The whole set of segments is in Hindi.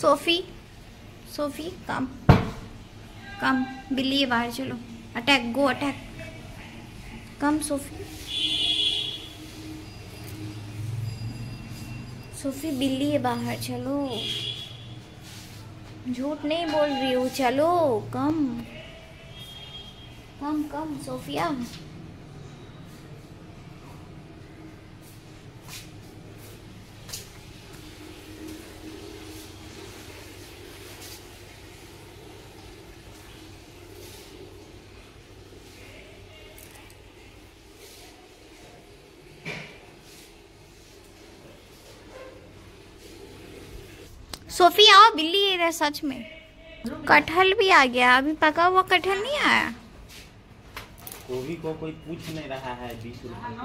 सोफी, सोफी कम कम, बिल्ली है बाहर, चलो attack, go attack, come Sophie, Sophie बिल्ली है बाहर, चलो, झूठ नहीं बोल रही हूँ, चलो कम कम कम सोफिया। सोफी आओ, बिल्ली है इधर, सच में। कटहल भी आ गया, अभी पका हुआ कटहल नहीं आया। गोभी को कोई पूछ नहीं रहा है 20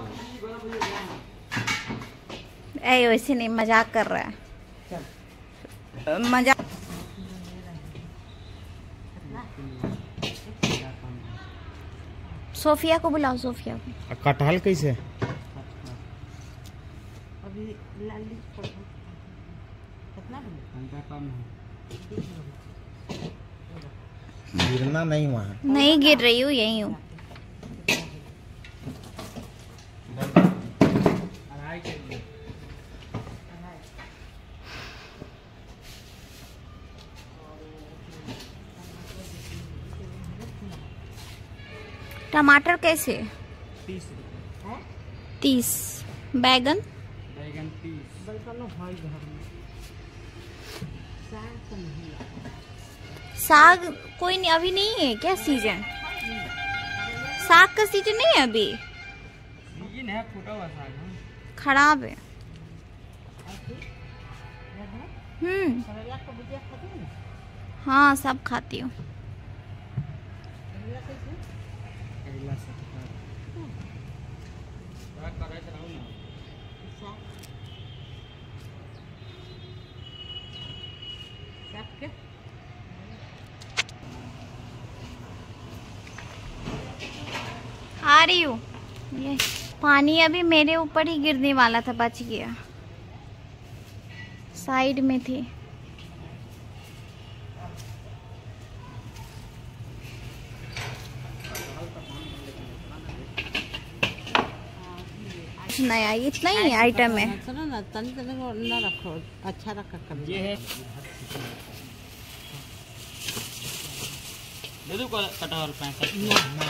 रुपए। ऐ वैसे नहीं, मजाक कर रहा है, मजाक। सोफिया को बुलाओ, सोफिया को। कटहल कैसे? अभी लाली कितना कम है? गिरना नहीं वहाँ। नहीं गिर रही हूँ, यही हूँ। टमाटर कैसे? 30। 30। बैगन? बैगन 30। साग कोई नहीं, अभी नहीं है क्या सीजन? साग का सीजन नहीं है अभी, सीजन है, फूटा हुआ साग है, खराब है। हाँ सब खाती हूँ। आ रही हूँ। ये पानी अभी मेरे ऊपर ही गिरने वाला था, बच गया, साइड में थी। नया इतना ही आइटम है। चलो ना, तनी ना रखो, अच्छा रखा कर। ये है दे दो कटहल 65।